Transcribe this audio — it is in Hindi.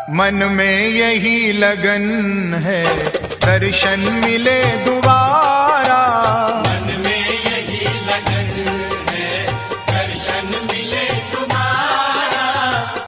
मन में यही लगन है, दर्शन मिले दोबारा।